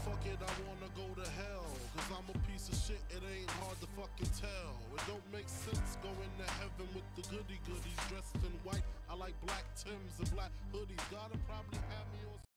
fuck it, I wanna go to hell. Cause I'm a piece of shit, it ain't hard to fucking tell. It don't make sense going to heaven with the goody goodies dressed in white. I like black Timbs and black hoodies. Gotta probably have me on